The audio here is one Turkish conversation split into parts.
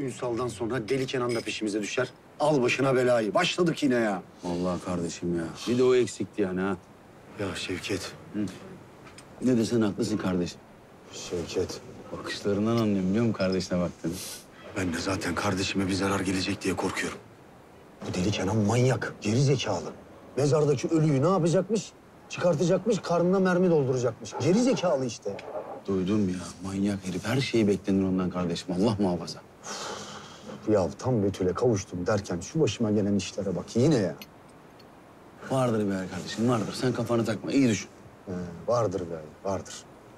Ünsal'dan sonra Deli Kenan da peşimize düşer. Al başına belayı. Başladık yine ya. Vallahi kardeşim ya. Bir de o eksikti yani ha. Ya Şevket. Ne desen haklısın kardeşim. Şevket. Bakışlarından anlıyorum biliyor musun kardeşine baktığını? Ben de zaten kardeşime bir zarar gelecek diye korkuyorum. Bu Deli Kenan manyak, geri zekalı. Mezardaki ölüyü ne yapacakmış? Çıkartacakmış, karnına mermi dolduracakmış. Geri zekalı işte. Duydum ya, manyak herif. Her şeyi beklenir ondan kardeşim. Allah muhafaza. Ya tam Betül'e kavuştum derken şu başıma gelen işlere bak yine ya. Vardır be kardeşim, vardır. Sen kafanı takma, iyi düşün. Vardır be, vardır.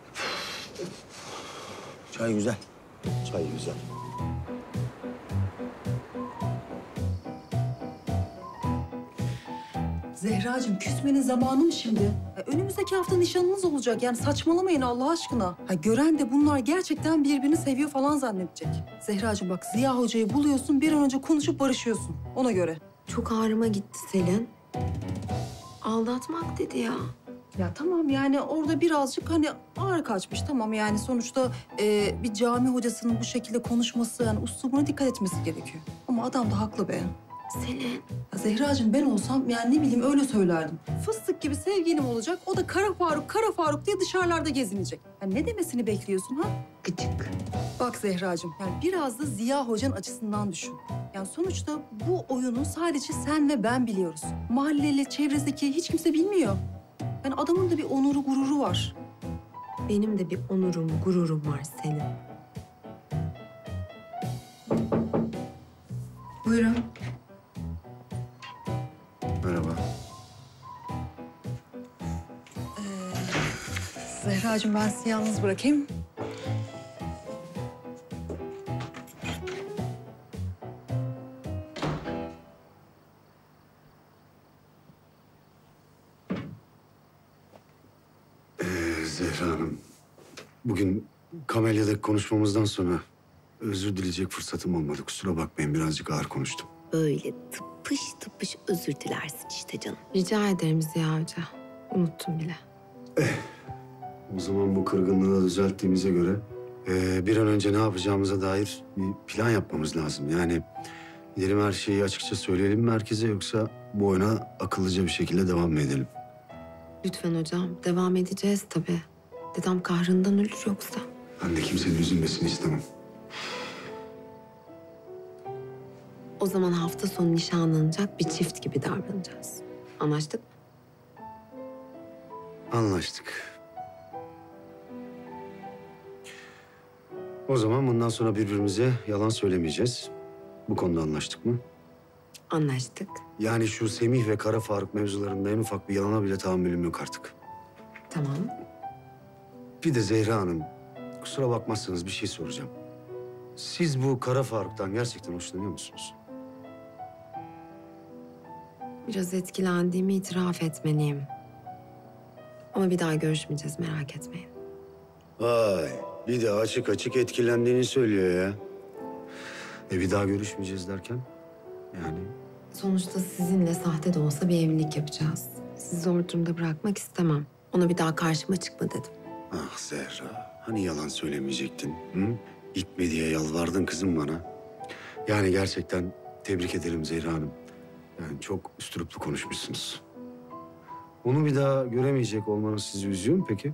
Çay güzel. Çay güzel. Zehracığım küsmenin zamanı mı şimdi? Ya önümüzdeki hafta nişanınız olacak. Yani saçmalamayın Allah aşkına. Ha, gören de bunlar gerçekten birbirini seviyor falan zannedecek. Zehracığım bak Ziya Hoca'yı buluyorsun, bir an önce konuşup barışıyorsun. Ona göre. Çok ağrıma gitti Selin. Aldatmak dedi ya. Ya tamam yani orada birazcık hani ağır kaçmış. Tamam yani sonuçta bir cami hocasının bu şekilde konuşması, yani üslubuna dikkat etmesi gerekiyor. Ama adam da haklı be. Selin. Ya Zehracığım ben olsam yani ne bileyim öyle söylerdim. Fıstık gibi sevgilim olacak. O da Kara Faruk, Kara Faruk diye dışarılarda gezinecek. Ya ne demesini bekliyorsun ha? Gıcık. Bak Zehracığım yani biraz da Ziya Hoca'nın açısından düşün. Yani sonuçta bu oyunu sadece sen ve ben biliyoruz. Mahalleli, çevresindeki hiç kimse bilmiyor. Yani adamın da bir onuru, gururu var. Benim de bir onurum, gururum var Selin. Buyurun. Merhaba. Zehracığım ben sizi yalnız bırakayım. Zehra Hanım, bugün Kamelya'daki konuşmamızdan sonra özür dileyecek fırsatım olmadı. Kusura bakmayın, birazcık ağır konuştum. Böyle tıpış tıpış özür dilersin işte canım. Rica ederim Ziya Hoca. Unuttum bile. O zaman bu kırgınlığı düzelttiğimize göre bir an önce ne yapacağımıza dair bir plan yapmamız lazım. Yani gidelim her şeyi açıkça söyleyelim mi herkese, yoksa bu oyuna akıllıca bir şekilde devam mı edelim? Lütfen hocam. Devam edeceğiz tabii. Dedem kahrından ölür yoksa. Ben de kimsenin üzülmesini istemem. O zaman hafta sonu nişanlanacak bir çift gibi davranacağız. Anlaştık mı? Anlaştık. O zaman bundan sonra birbirimize yalan söylemeyeceğiz. Bu konuda anlaştık mı? Anlaştık. Yani şu Semih ve Kara Faruk mevzularında en ufak bir yalana bile tahammülüm yok artık. Tamam. Bir de Zehra Hanım, kusura bakmazsanız bir şey soracağım. Siz bu Kara Faruk'tan gerçekten hoşlanıyor musunuz? Biraz etkilendiğimi itiraf etmeliyim. Ama bir daha görüşmeyeceğiz, merak etmeyin. Vay, bir de açık açık etkilendiğini söylüyor ya. Bir daha görüşmeyeceğiz derken? Yani Sonuçta sizinle sahte de olsa bir evlilik yapacağız. Sizi zor durumda bırakmak istemem. Ona bir daha karşıma çıkma dedim. ah Zehra, hani yalan söylemeyecektin? Hı? Gitme diye yalvardın kızım bana. Yani gerçekten tebrik ederim Zehra Hanım. Yani çok üsturuplu konuşmuşsunuz. Onu bir daha göremeyecek olmanız sizi üzüyor mu peki?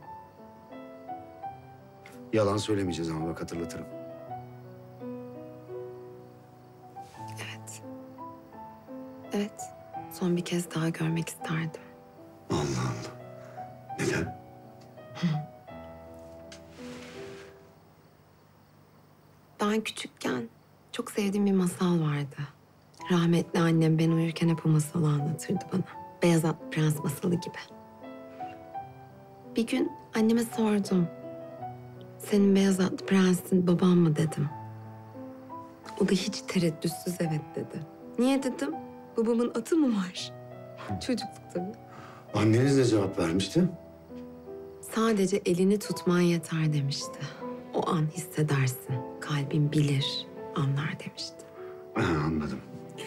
Yalan söylemeyeceğiz ama bak, hatırlatırım. Evet. Evet. Son bir kez daha görmek isterdim. Allah Allah. Neden? Ben küçükken çok sevdiğim bir masal vardı. Rahmetli annem ben uyurken hep o masalı anlatırdı bana. Beyaz Atlı Prens masalı gibi. Bir gün anneme sordum. Senin Beyaz Atlı Prens'in baban mı dedim. O da hiç tereddütsüz evet dedi. Niye dedim? Babamın atı mı var? Çocukluk tabii. Anneniz ne cevap vermişti? Sadece elini tutman yeter demişti. O an hissedersin. Kalbin bilir, anlar demişti. Ha, anladım.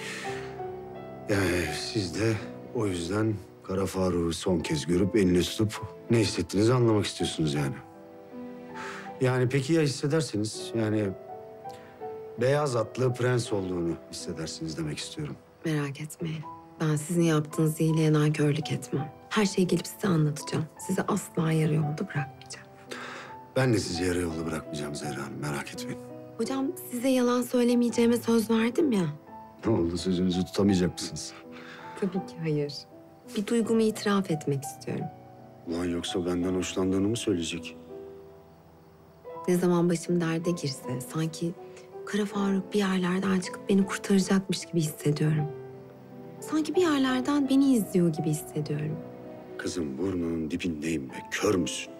Yani siz de o yüzden Kara Faruk'u son kez görüp elini tutup ne hissettiğinizi anlamak istiyorsunuz yani. Yani peki ya hissederseniz? Yani beyaz atlı prens olduğunu hissedersiniz demek istiyorum. Merak etmeyin. Ben sizin yaptığınız iyiliğe nankörlük etmem. Her şeyi gelip size anlatacağım. Sizi asla yarı yolda bırakmayacağım. Ben de sizi yarı yolda bırakmayacağım Zehra Hanım, merak etmeyin. Hocam size yalan söylemeyeceğime söz verdim ya. Ne oldu, sözünüzü tutamayacak mısınız? Tabii ki hayır. Bir duygumu itiraf etmek istiyorum. Ulan yoksa benden hoşlandığını mı söyleyecek? Ne zaman başım derde girse sanki Kara Faruk bir yerlerden çıkıp beni kurtaracakmış gibi hissediyorum. Sanki bir yerlerden beni izliyor gibi hissediyorum. Kızım burnunun dibindeyim be, kör müsün?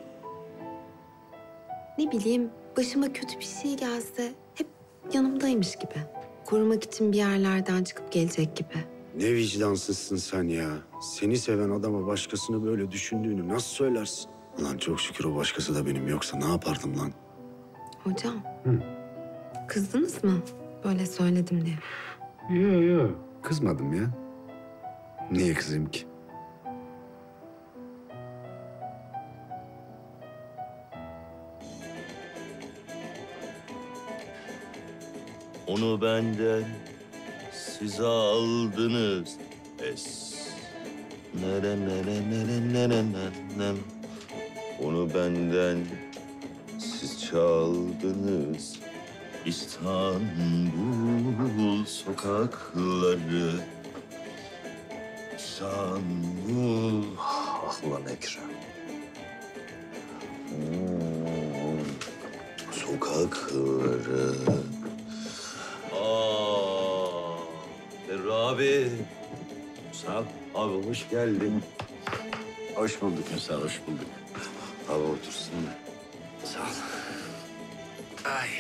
Ne bileyim başıma kötü bir şey gelse hep yanımdaymış gibi. Korumak için bir yerlerden çıkıp gelecek gibi. Ne vicdansızsın sen ya. Seni seven adama başkasını böyle düşündüğünü nasıl söylersin? Ulan çok şükür o başkası da benim, yoksa ne yapardım lan? Hocam. Hı. Kızdınız mı? Böyle söyledim diye. Yok, kızmadım ya. Niye kızayım ki? Onu benden siz aldınız. Nere nere nere nere nere. Onu benden siz çaldınız. İstanbul sokakları. İstanbul. Ah ulan Ekrem. Sokakları. Ferru abi. Sağ ol. Abi hoş geldin. Hoş bulduk. Sağ ol, hoş bulduk. Abi otursana. Sağ ol. Ay.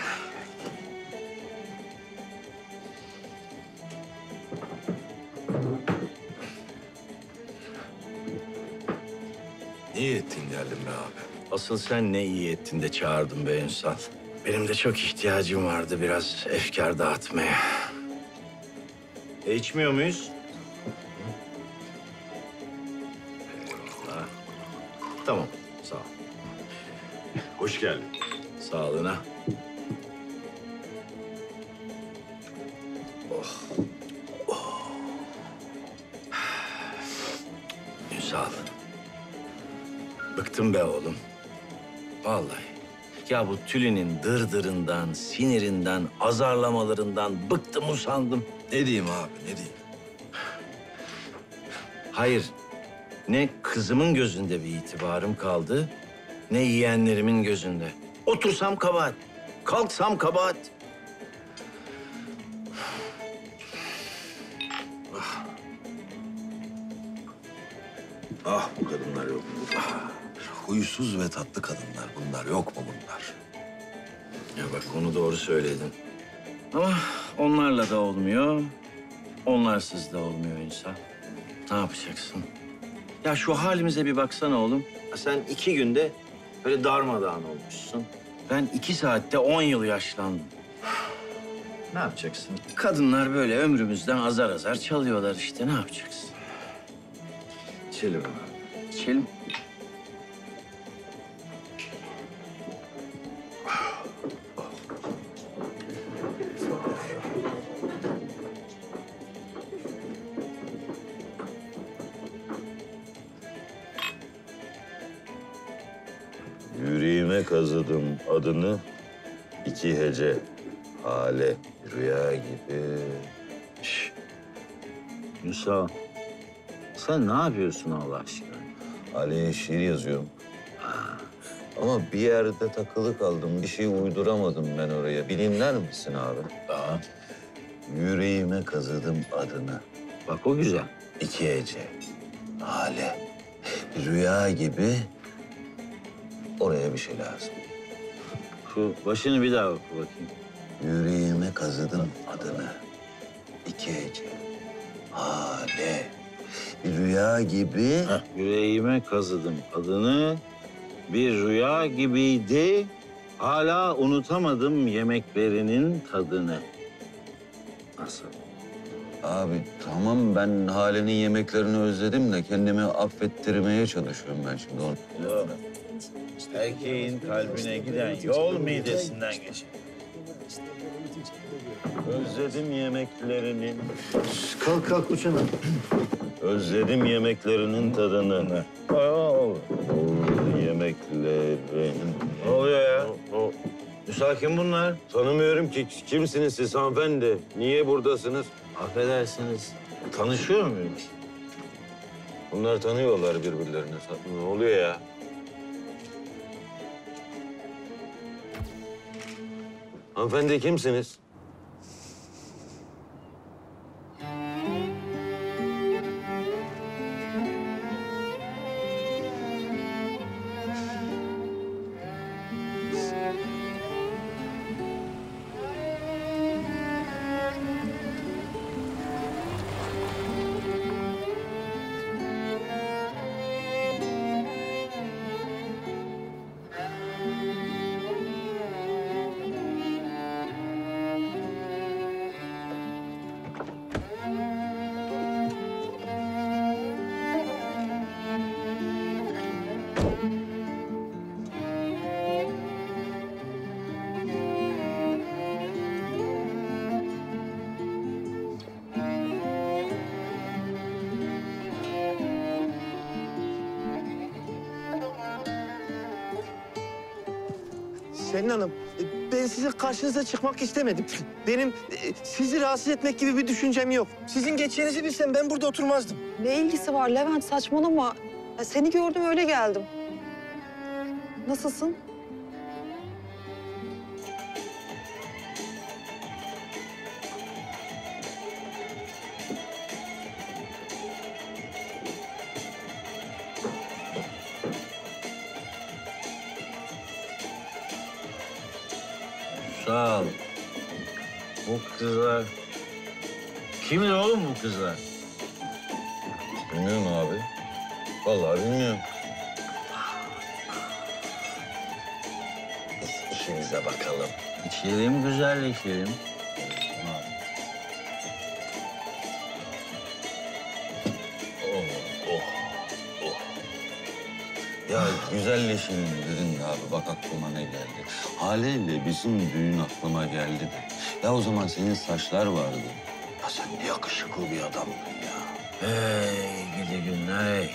İyi ettin geldin be abi. Asıl sen ne iyi ettin de çağırdın be Ünsal. Benim de çok ihtiyacım vardı biraz efkar dağıtmaya. İçmiyor muyuz? Ha. Tamam, sağ ol. Hoş geldin. Sağlığına. Oh. Ünsal. Bıktım be oğlum. Vallahi. Ya bu Tülin'in dırdırından, sinirinden, azarlamalarından bıktım usandım. Ne diyeyim abi, ne diyeyim? Hayır, ne kızımın gözünde bir itibarım kaldı, ne yeğenlerimin gözünde. Otursam kabahat, kalksam kabahat. Ah bu kadınlar yok mu? Ah, huysuz ve tatlı kadınlar bunlar, yok mu bunlar? Ya bak onu doğru söyledin. Ama onlarla da olmuyor, onlarsız da olmuyor insan. Ne yapacaksın? Ya şu halimize bir baksana oğlum. Ya sen 2 günde böyle darmadağın olmuşsun. Ben 2 saatte 10 yıl yaşlandım. Ne yapacaksın? Kadınlar böyle ömrümüzden azar azar çalıyorlar işte. Ne yapacaksın? İçelim abi. İçelim. Yüreğime kazıdım adını, 2 hece. Hale, rüya gibi. Şş. Musa, sen ne yapıyorsun Allah aşkına? Hale'ye şiir yazıyorum. Ama bir yerde takılı kaldım. Bir şey uyduramadım ben oraya. Bilinler misin abi? Daha. Yüreğime kazıdım adını, Bak o güzel. 2 hece. Hale, rüya gibi. Oraya bir şey lazım. Şu başını bir daha oku bakayım. Yüreğime kazıdım adını, 2 hece. Hale, bir rüya gibi. Heh, yüreğime kazıdım adını. Bir rüya gibiydi. Hala unutamadım yemeklerinin tadını. Nasıl? Abi tamam, ben Hale'nin yemeklerini özledim de kendimi affettirmeye çalışıyorum ben şimdi onu. Yok. Erkeğin kalbine giden yol midesinden geçer. Özledim yemeklerini. Kalk kalk uçana. Özledim yemeklerinin tadını. Yemeklerin. Ne oluyor ya? Müsakin bunlar. Tanımıyorum ki. Kimsiniz siz hanımefendi? Niye buradasınız? Affedersiniz. Tanışıyor muyuz? Bunlar tanıyorlar birbirlerini. Ne oluyor ya? Hanımefendi kimsiniz? Selin Hanım, ben sizin karşınıza çıkmak istemedim. Benim sizi rahatsız etmek gibi bir düşüncem yok. Sizin geçeceğinizi bilsem ben burada oturmazdım. Ne ilgisi var Levent, saçmalama. Ya seni gördüm öyle geldim. Nasılsın? Sağ ol. Bu kızlar... Kimdir oğlum bu kızlar? Bilmiyorum abi. Vallahi bilmiyorum. İşimize bakalım. İçelim, güzelleşelim. Ya güzelleşelim dedin abi. Bak aklıma ne geldi. Haleyle bizim düğün aklıma geldi de. Ya o zaman senin saçlar vardı. Ya sen ne yakışıklı bir adamdın ya. Hey gidi günler hey.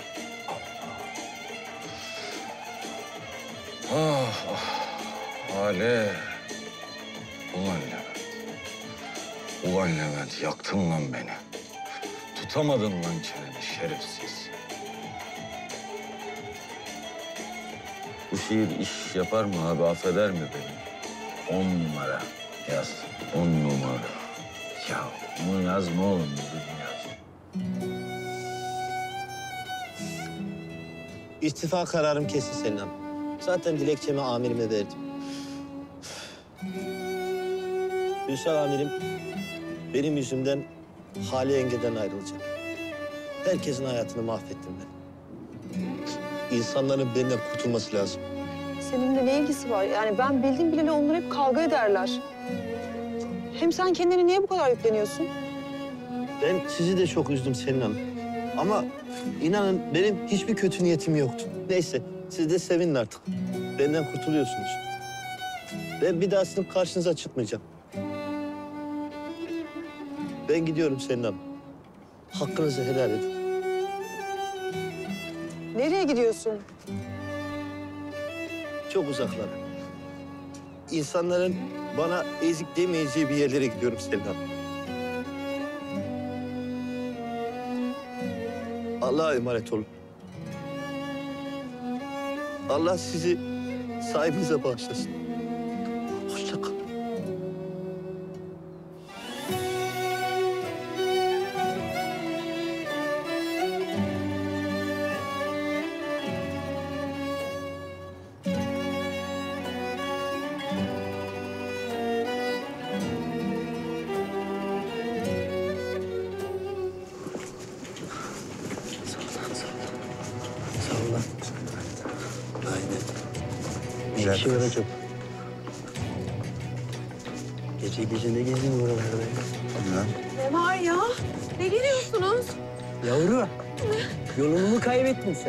Ah ah. Hale. Ulan Levent. Ulan Levent yaktın lan beni. Tutamadın lan çeneni şerefsiz. Bu şiir iş yapar mı abi? Affeder mi beni? 10 numara yaz. 10 numara. Ya bunu yazma oğlum, bunu yaz. İstifa kararım kesin Selin Hanım. Zaten dilekçemi amirime verdim. Ünsal amirim benim yüzümden Hale yengeden ayrılacak. Herkesin hayatını mahvettim ben. İnsanların benden kurtulması lazım. Seninle ne ilgisi var? Yani ben bildim bileli onlar hep kavga ederler. Hem sen kendine niye bu kadar yükleniyorsun? Ben sizi de çok üzdüm Selin Hanım. Ama inanın benim hiçbir kötü niyetim yoktu. Neyse siz de sevinin artık. Benden kurtuluyorsunuz. Ben bir daha sizin karşınıza çıkmayacağım. Ben gidiyorum Selin Hanım. Hakkınızı helal edin. Nereye gidiyorsun? Çok uzaklara. İnsanların bana ezik demeyeceği bir yerlere gidiyorum Selin Hanım. Allah'a emanet olun. Allah sizi sahibinize bağışlasın. Hoşça kalın. Sağ ol lan. Aynen. Bir kişi var acaba. Gece gece ne gezdin buralarda? Ne var ya? Ne geliyorsunuz? Yavru, yolunu mu kaybettin sen?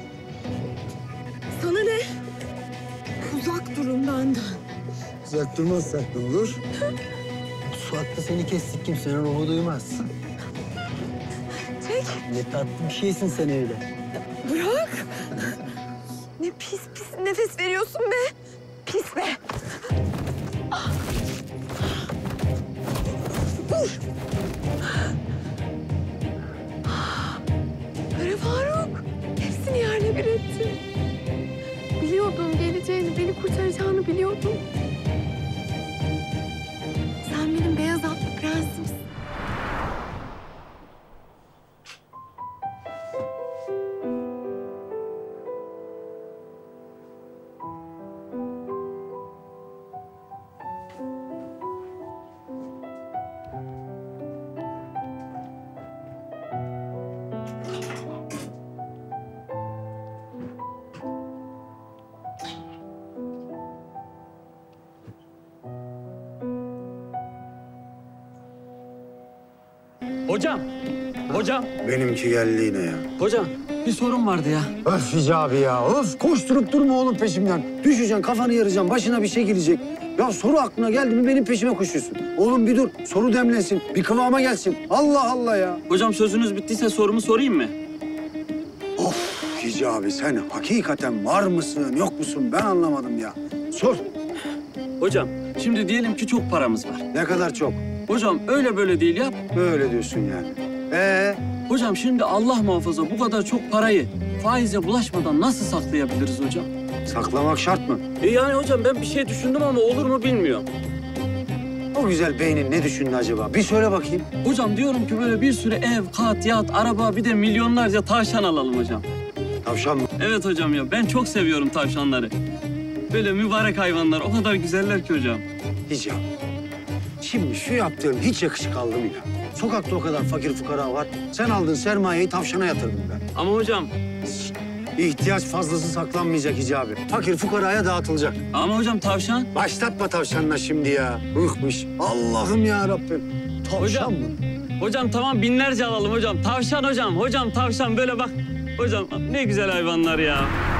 Sana ne? Uzak durun benden. Uzak durmazsak ne olur? Mutfakta seni kestik, kimsenin ruhu duymaz. Çek. Ne tatlı bir şeysin sen öyle. Bırak. Ne pis nefes veriyorsun be. Pis be. Vur. Kara Faruk. Hepsini yerle bir ettin. Biliyordum geleceğini, beni kurtaracağını biliyordum. Sen benim beyaz atlı prensimsin. Hocam, Benimki geldi yine ya. hocam bir sorun vardı ya. Öf Hicabi ya. Öf koşturup durma oğlum peşimden. Düşeceksin, kafanı yaracaksın, başına bir şey gelecek. Ya soru aklına geldi mi benim peşime koşuyorsun. Oğlum bir dur, soru demlensin, bir kıvama gelsin. Allah Allah ya. Hocam sözünüz bittiyse sorumu sorayım mı? Of Hicabi sen hakikaten var mısın, yok musun ben anlamadım ya. Sor. Hocam şimdi diyelim ki çok paramız var. Ne kadar çok? Hocam öyle böyle değil ya. Böyle diyorsun yani. Hocam şimdi Allah muhafaza bu kadar çok parayı faize bulaşmadan nasıl saklayabiliriz hocam? Saklamak şart mı? Yani hocam ben bir şey düşündüm ama olur mu bilmiyorum. O güzel beynin ne düşündü acaba? Bir söyle bakayım. Hocam diyorum ki böyle bir sürü ev, kat, yat, araba bir de milyonlarca tavşan alalım hocam. Tavşan mı? Evet hocam ya ben çok seviyorum tavşanları. Böyle mübarek hayvanlar o kadar güzeller ki hocam. Hicabi. Şimdi şu yaptığın hiç yakışık aldı mı ya? Sokakta o kadar fakir fukara var. Sen aldın sermayeyi tavşana yatırdın ben. Ama hocam, İhtiyaç fazlası saklanmayacak Hicabi. Fakir fukaraya dağıtılacak. ama hocam tavşan. Başlatma tavşanla şimdi ya. Hıhmış. Allah'ım ya Rabbim. Tavşan Hocam. mı? Hocam tamam binlerce alalım hocam. Tavşan hocam, hocam tavşan böyle bak. Hocam ne güzel hayvanlar ya.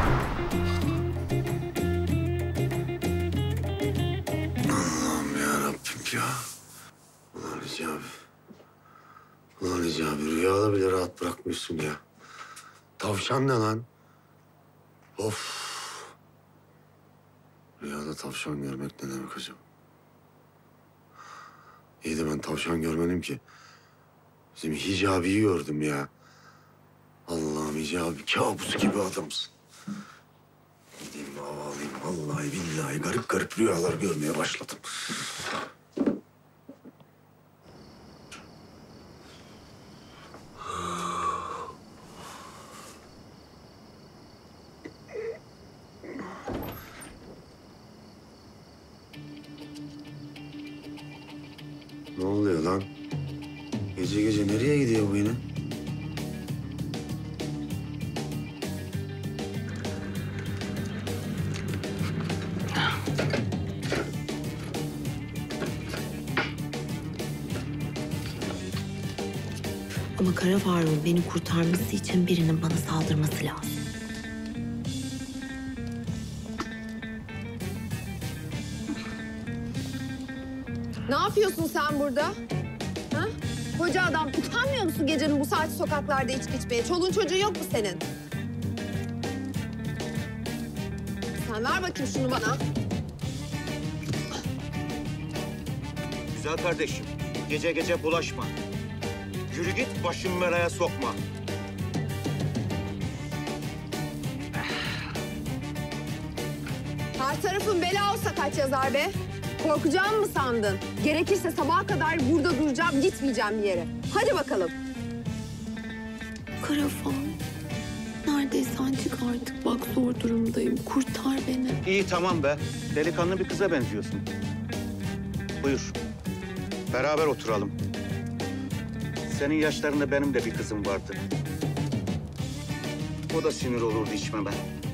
Allah'ım ya Rabbim ya. Ulan Hicabi. Ulan Hicabi rüyada bile rahat bırakmıyorsun ya. Tavşan ne lan? Of. Rüyada tavşan görmek ne demek acaba? İyi de ben tavşan görmedim ki. Bizim Hicabi'yi gördüm ya. Allah'ım Hicabi kabusu gibi adamsın. Gideyim hava alayım. Vallahi billahi garip garip rüyalar görmeye başladım. Ne oluyor lan? Gece gece nereye gidiyor bu yine? Ama Kara Faruk'un beni kurtarması için birinin bana saldırması lazım. Ne yapıyorsun sen burada? Ha? Koca adam utanmıyor musun gecenin bu saati sokaklarda içki içmeye? Çoluğun çocuğun yok mu senin? Sen ver bakayım şunu bana. Güzel kardeşim, gece gece bulaşma. Yürü git, başımı belaya sokma. Her tarafın bela olsa kaç yazar be? Korkacağım mı sandın? Gerekirse sabaha kadar burada duracağım, gitmeyeceğim bir yere. Hadi bakalım. Kara Faruk, neredeyse ancak artık bak zor durumdayım. Kurtar beni. İyi tamam be, delikanlı bir kıza benziyorsun. Buyur, beraber oturalım. Senin yaşlarında benim de bir kızım vardı. O da sinir olurdu içmeme.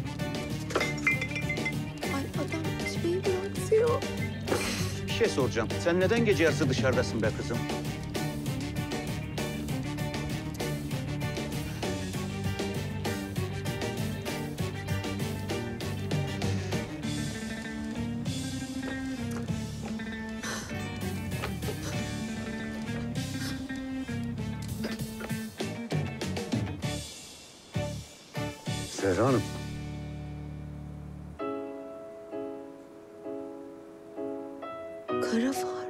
Ay adam içmeyi bırakıyor. Bir şey soracağım, sen neden gece yarısı dışarıdasın be kızım? Zehra Hanım. Kara far.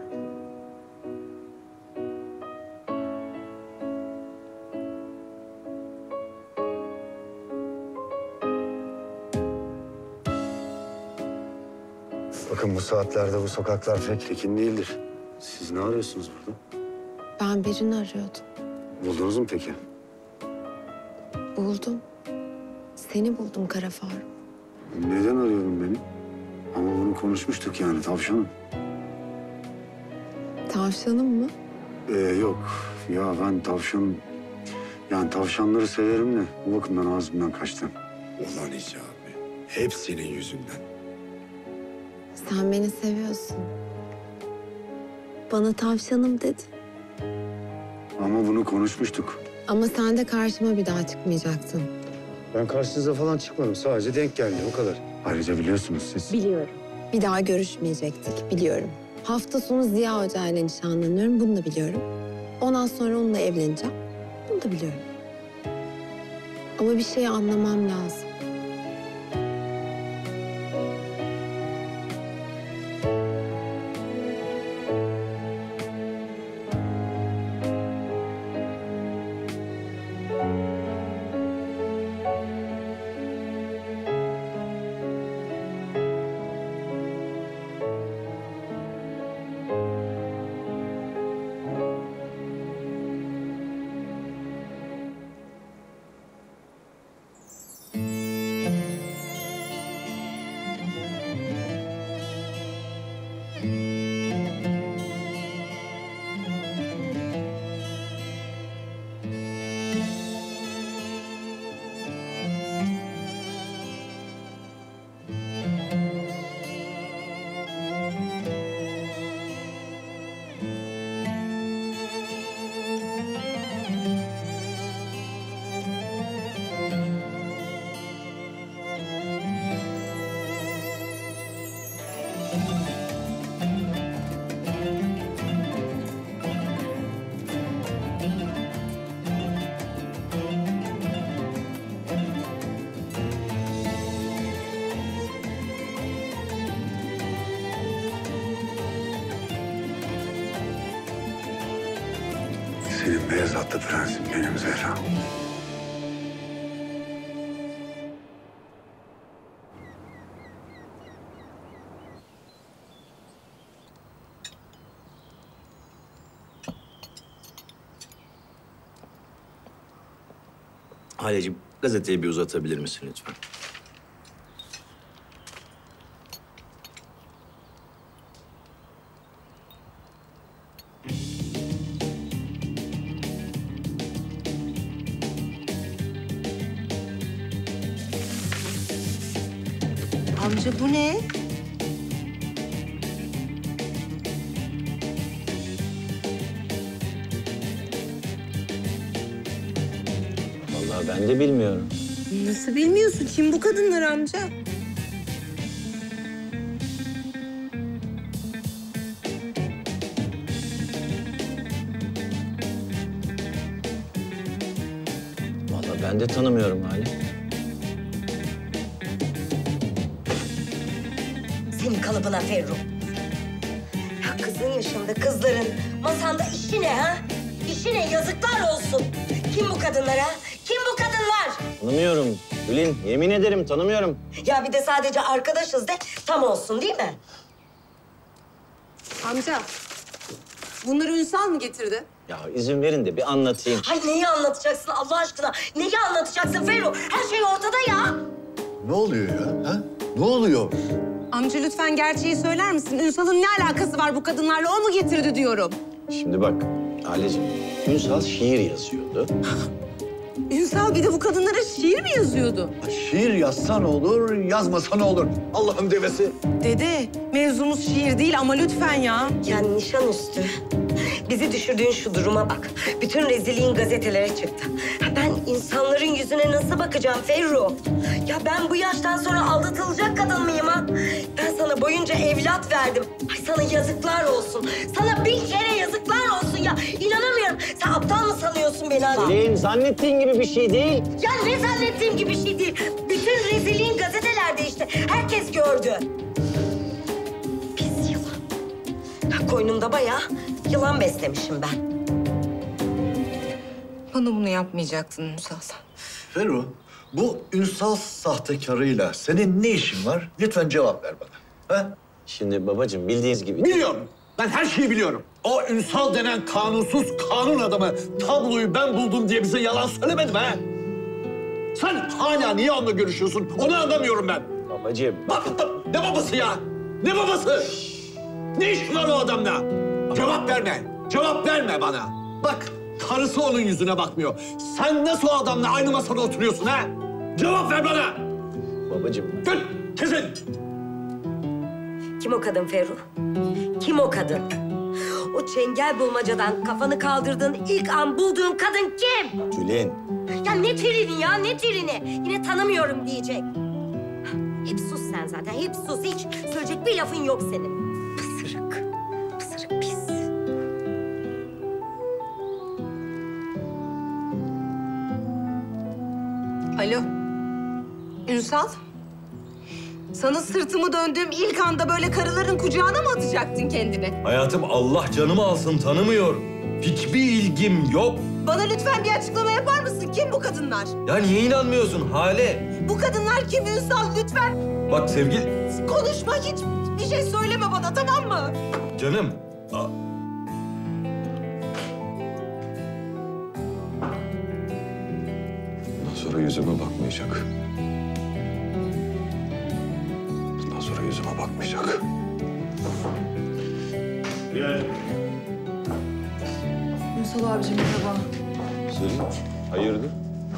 Bakın bu saatlerde bu sokaklar pek tekin değildir. Siz ne arıyorsunuz burada? Ben birini arıyordum. Buldunuz mu peki? Buldum. Seni buldum Kara Faruk. Neden arıyorum beni? Ama bunu konuşmuştuk yani tavşanım. Tavşanım mı? Yok. Ya ben tavşan... Yani tavşanları severim de bu bakımdan ağzımdan kaçtı. Ulan Hicabi. Hep senin yüzünden. Sen beni seviyorsun. Bana tavşanım dedi. Ama bunu konuşmuştuk. Ama sen de karşıma bir daha çıkmayacaktın. Ben karşınıza falan çıkmadım. Sadece denk geldi o kadar. Ayrıca biliyorsunuz siz. Biliyorum. Bir daha görüşmeyecektik, biliyorum. Hafta sonu Ziya Hoca ile nişanlanıyorum, bunu da biliyorum. Ondan sonra onunla evleneceğim, bunu da biliyorum. Ama bir şeyi anlamam lazım. Senin beyaz atlı prensim benim Zehra. Haleciğim, gazeteyi bir uzatabilir misin lütfen? Amca bu ne? Vallahi ben de bilmiyorum. Nasıl bilmiyorsun? Kim bu kadınlar amca? Vallahi ben de tanımıyorum Hale. Senin kalıbına Ferruh. Ya kızın yaşında kızların masanda işi ne ha? İşi ne? Yazıklar olsun. Kim bu kadınlar ha? Kim bu kadınlar? Tanımıyorum. Gülün, yemin ederim tanımıyorum. Ya bir de sadece arkadaşız de tam olsun değil mi? Amca, bunları Ünsal mı getirdi? Ya izin verin de bir anlatayım. Hay neyi anlatacaksın Allah aşkına? Neyi anlatacaksın Ferruh? Her şey ortada ya. Ne oluyor ya? Ha? Ne oluyor? Amca lütfen gerçeği söyler misin? Ünsal'ın ne alakası var bu kadınlarla? O mu getirdi diyorum. Şimdi bak Haleciğim, Ünsal şiir yazıyordu. Ünsal bir de bu kadınlara şiir mi yazıyordu? Şiir yazsan olur, yazmasan olur. Allah'ın devesi. Dede, mevzumuz şiir değil ama lütfen ya. Yani nişanüstü. Bizi düşürdüğün şu duruma bak. Bütün rezilliğin gazetelere çıktı. Ben insanların yüzüne nasıl bakacağım Ferruh? Ya ben bu yaştan sonra aldatılacak kadın mıyım ha? Ben sana boyunca evlat verdim. Ay sana yazıklar olsun. Sana bin kere yazıklar olsun ya. İnanamıyorum. Sen aptal mı sanıyorsun beni? Selin, zannettiğin gibi bir şey değil. Ya ne zannettiğim gibi bir şey değil. bütün rezilliğin gazetelerde işte. Herkes gördü. Pis yılan. Koynumda bayağı yılan beslemişim ben. Bana bunu yapmayacaktın Ünsal. Ferru, bu Ünsal sahtekarıyla senin ne işin var? Lütfen cevap ver bana. Ha? Şimdi babacığım bildiğiniz gibi... Biliyorum. Ben her şeyi biliyorum. O Ünsal denen kanunsuz kanun adamı tabloyu ben buldum diye bize yalan söylemedi mi ha? Sen hala niye onunla görüşüyorsun? Onu anlamıyorum ben. Babacığım... Ne babası ya? Ne babası? Ne işin var o adamla? Cevap verme. Cevap verme bana. Bak, karısı onun yüzüne bakmıyor. Sen nasıl o adamla aynı masada oturuyorsun ha? Cevap ver bana. Babacığım... Gül, kesin. Kim o kadın Ferruh? Kim o kadın? O çengel bulmacadan kafanı kaldırdığın ilk an bulduğun kadın kim? Tülin. Ya ne Tülin ya, ne Tülin'i? Yine tanımıyorum diyecek. Hep sus sen zaten, hep sus. Hiç söyleyecek bir lafın yok senin. Pısırık, pısırık pis. Alo. Ünsal. Sana sırtımı döndüğüm ilk anda böyle karıların kucağına mı atacaktın kendini? Hayatım Allah canımı alsın tanımıyorum. Hiçbir ilgim yok. Bana lütfen bir açıklama yapar mısın? Kim bu kadınlar? Ya niye inanmıyorsun Hale? Bu kadınlar kim Ünsal? Lütfen Bak sevgili... konuşma, hiç bir şey söyleme bana, tamam mı? Canım. Bundan sonra yüzüme bakmayacak. Bundan sonra yüzüme bakmayacak. Ünsal abicim merhaba. Selin, hayırdır?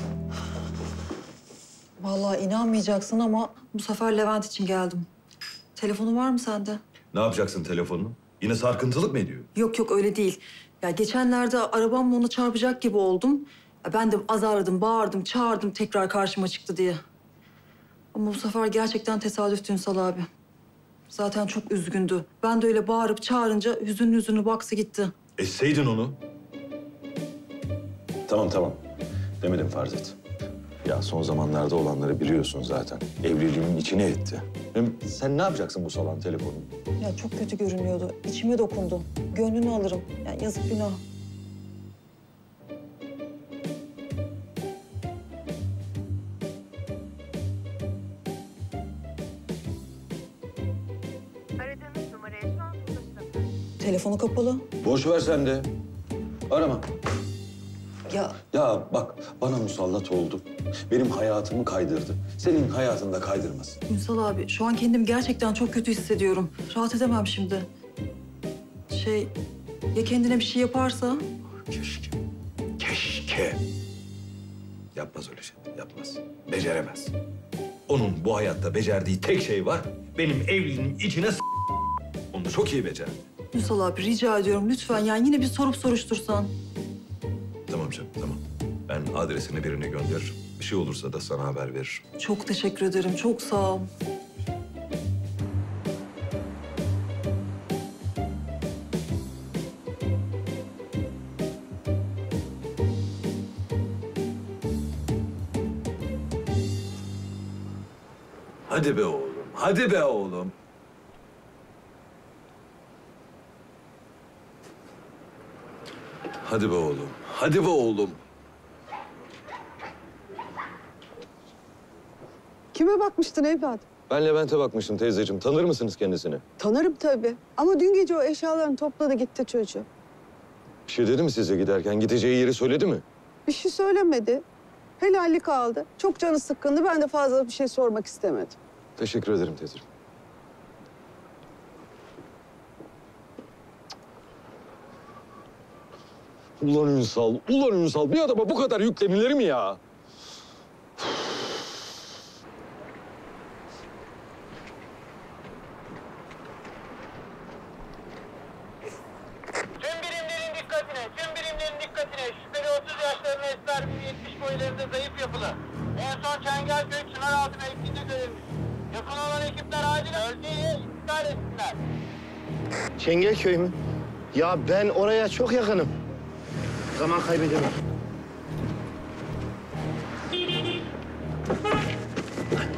Vallahi inanmayacaksın ama bu sefer Levent için geldim. Telefonu var mı sende? Ne yapacaksın telefonunu? Yine sarkıntılık mı ediyor? Yok yok öyle değil. Ya geçenlerde arabamla ona çarpacak gibi oldum. Ya ben de azarladım, bağırdım, çağırdım tekrar karşıma çıktı diye. Ama bu sefer gerçekten tesadüftü Ünsal abi. Zaten çok üzgündü. Ben de öyle bağırıp çağırınca hüzünlü hüzünlü baksı gitti. Esseydin onu. Tamam. Demedim farz et. Ya son zamanlarda olanları biliyorsun zaten. Evliliğimin içine etti. Hem sen ne yapacaksın bu salan telefonu? Ya çok kötü görünüyordu. İçime dokundu. Gönlünü alırım. Yani yazık günah. Aradığınız numaraya şu an ulaşılamıyor. Telefonu kapalı. Boş ver sen de. Arama. Ya Ya bak bana musallat oldu. Benim hayatımı kaydırdı. Senin hayatını da kaydırmasın. Ünsal abi şu an kendimi gerçekten çok kötü hissediyorum. Rahat edemem şimdi. Ya kendine bir şey yaparsa? Keşke. Yapmaz öyle şey. Yapmaz. Beceremez. Onun bu hayatta becerdiği tek şey var. Benim evliliğimin içine Onu da çok iyi becerdi. Ünsal abi rica ediyorum lütfen yani yine bir sorup soruştursan. Tamam canım tamam. Ben adresini birine gönderirim. Bir şey olursa da sana haber veririm. Çok teşekkür ederim. Çok sağ ol. Hadi be oğlum. Hadi be oğlum. Hadi be oğlum. Hadi be oğlum. Kime bakmıştın evladım? Ben Levent'e bakmıştım teyzeciğim. Tanır mısınız kendisini? Tanırım tabii. Ama dün gece o eşyalarını topladı gitti çocuğu. Bir şey dedi mi size giderken? Gideceği yeri söyledi mi? Bir şey söylemedi. Helallik aldı. Çok canı sıkkındı. Ben de fazla bir şey sormak istemedim. Teşekkür ederim teyzeciğim. Ulan Ünsal. Bir adama bu kadar yüklenilir mi ya? Şüpheli 30 yaşlarında esmer, 70 boylarında zayıf yapılı. En son Çengelköy Çınaraltı mevkiinde görülmüş. Yakın olan ekipler acilen bölgeyi iptal etsinler. Çengelköy mü? Ya ben oraya çok yakınım. Zaman kaybedemem.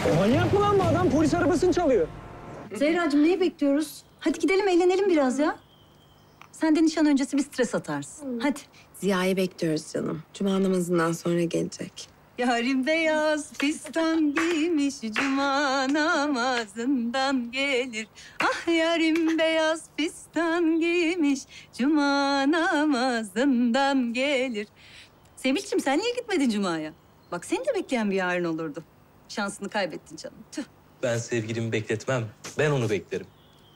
Manyak mı lan bu adam? Polis arabasını çalıyor. Zehracığım neyi bekliyoruz? Hadi gidelim eğlenelim biraz ya. Sen de nişan öncesi bir stres atarsın. Hadi. Ziya'yı bekliyoruz canım. Cuma namazından sonra gelecek. Yarim beyaz fistan giymiş, cuma namazından gelir. Ah yarim beyaz fistan giymiş, cuma namazından gelir. Sevinç'cim sen niye gitmedin cumaya? Bak seni de bekleyen bir yarın olurdu. Şansını kaybettin canım. Tüh. Ben sevgilimi bekletmem. Ben onu beklerim.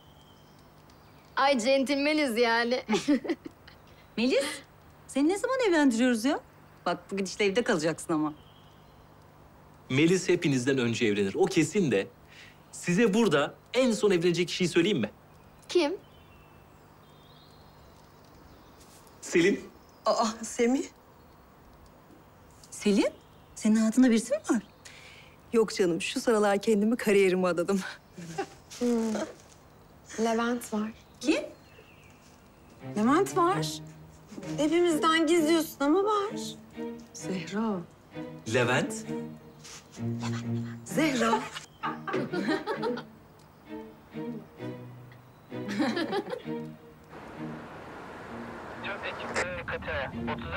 Ay centilmeniz yani. Melis, seni ne zaman evlendiriyoruz ya? Bak bu gidişle evde kalacaksın ama. Melis hepinizden önce evlenir. O kesin de. Size burada en son evlenecek kişiyi söyleyeyim mi? Kim? Selin. Aa Semih. Selin, senin hayatında birisi mi var? Yok canım, şu sıralar kendimi kariyerime adadım. Levent var. Kim? Levent var. Hepimizden gizliyorsun ama var. Zehra. Levent. Zehra. Tüm ekiplerin dikkatine.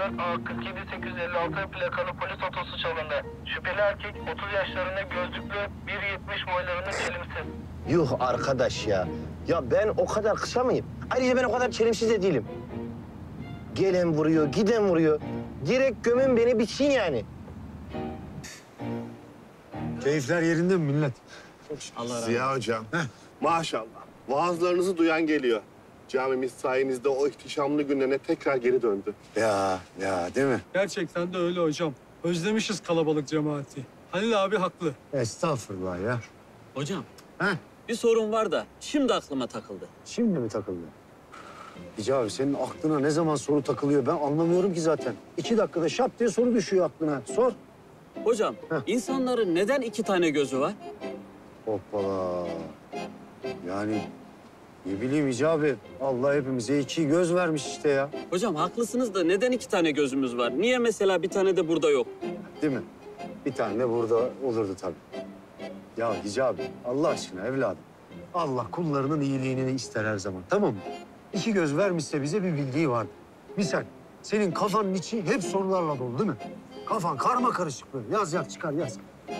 34A 47856 plakalı polis otosu çalındı. Şüpheli erkek 30 yaşlarında gözlüklü, 1.70 boylarında çelimsiz. Yuh arkadaş ya. Ya ben o kadar kısa mıyım? Ayrıca ben o kadar çelimsiz de değilim. Gelen vuruyor, giden vuruyor. Direkt gömün beni bitsin yani. Keyifler yerinde mi millet? Allah razı Ziya Hocam, maşallah. Vaazlarınızı duyan geliyor. Camimiz sayenizde o ihtişamlı günlerine tekrar geri döndü. Ya değil mi? Gerçekten de öyle hocam. Özlemişiz kalabalık cemaati. Halil abi haklı. Estağfurullah ya. Hocam, bir sorun var da şimdi aklıma takıldı. Şimdi mi takıldı? Hicabi senin aklına ne zaman soru takılıyor ben anlamıyorum ki zaten. 2 dakikada şap diye soru düşüyor aklına. Sor. Hocam, insanların neden 2 tane gözü var? Hoppala. Yani ne bileyim Hicabi. Allah hepimize 2 göz vermiş işte ya. Hocam haklısınız da neden 2 tane gözümüz var? Niye mesela bir tane de burada yok? Değil mi? Bir tane de burada olurdu tabii. Ya Hicabi Allah aşkına evladım. Allah kullarının iyiliğini ister her zaman, tamam mı? 2 göz vermişse bize bir bildiği var. Misal, senin kafanın içi hep sorularla dolu değil mi? Kafan karma karışık böyle. Yaz çıkar yaz.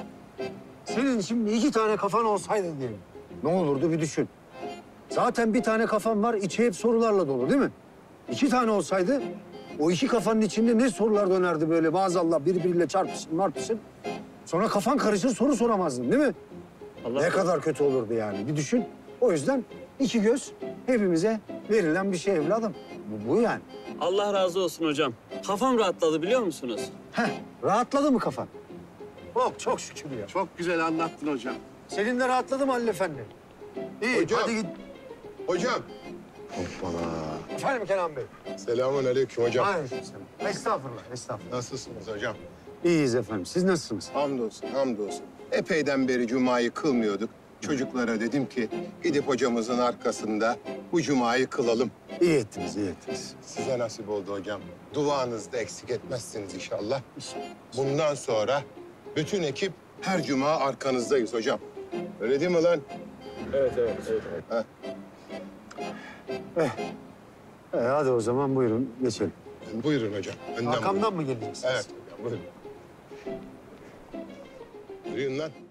Senin şimdi 2 tane kafan olsaydı diyelim. Ne olurdu bir düşün. Zaten bir tane kafan var, içi hep sorularla dolu değil mi? 2 tane olsaydı o 2 kafanın içinde ne sorular dönerdi böyle maazallah birbiriyle çarpışın. Sonra kafan karışır soru soramazdın değil mi? Ne kadar kötü olurdu yani bir düşün. O yüzden 2 göz hepimize verilen bir şey evladım. Bu yani. Allah razı olsun hocam. Kafam rahatladı biliyor musunuz? Rahatladı mı kafan? Çok şükür ya. Çok güzel anlattın hocam. Senin de rahatladı mı Halil Efendi? İyi, Hocam. hadi git. Hocam. Hoppala. Efendim Kenan Bey. Selamun aleyküm hocam. Aleykümselam. Estağfurullah. Nasılsınız hocam? İyiyiz efendim. Siz nasılsınız? Hamdolsun. Epeyden beri cumayı kılmıyorduk. Çocuklara dedim ki gidip hocamızın arkasında bu cumayı kılalım. İyi ettiniz. Size nasip oldu hocam. Duanızı da eksik etmezsiniz inşallah. Bundan sonra bütün ekip her cuma arkanızdayız hocam. Öyle değil mi lan? Evet. Ha. Hadi o zaman buyurun geçelim. Buyurun hocam. Önden Arkamdan mı geleceksiniz? Evet hocam buyurun. Yürüyün lan.